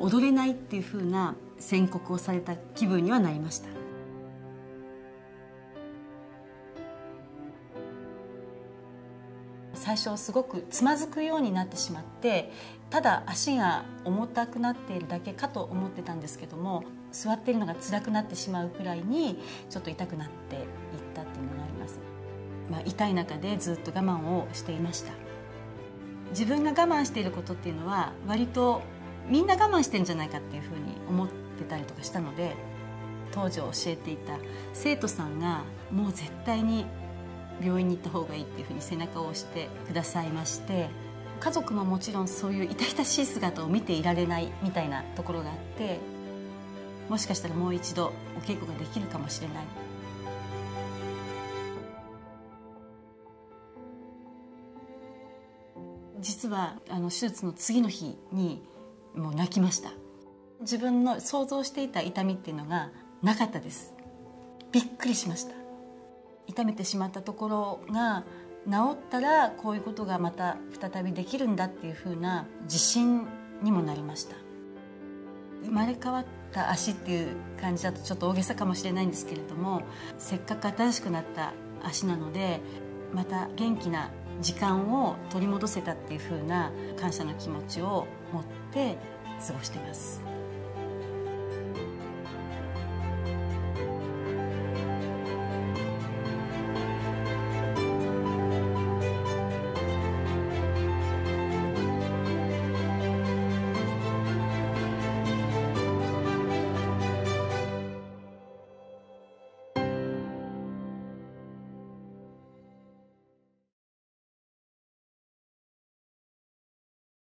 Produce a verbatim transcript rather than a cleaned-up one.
踊れないっていう風な宣告をされた気分にはなりました。最初すごくつまずくようになってしまって、ただ足が重たくなっているだけかと思ってたんですけども、座っているのが辛くなってしまうくらいにちょっと痛くなっていったっていうのがあります。まあ、痛い中でずっと我慢をしていました。自分が我慢していることっていうのは割とみんな我慢してるんじゃないかっていうふうに思ってたりとかしたので、当時教えていた生徒さんがもう絶対に病院に行った方がいいっていうふうに背中を押してくださいまして、家族ももちろんそういう痛々しい姿を見ていられないみたいなところがあって、もしかしたらもう一度お稽古ができるかもしれない。実はあの手術の次の日にもう泣きました。自分の想像していた痛みっていうのがなかったです。びっくりしました。痛めてしまったところが治ったらこういうことがまた再びできるんだっていうふうな自信にもなりました。生まれ変わった足っていう感じだとちょっと大げさかもしれないんですけれども、せっかく新しくなった足なので、また元気な時間を取り戻せたっていうふうな感謝の気持ちを持って過ごしています。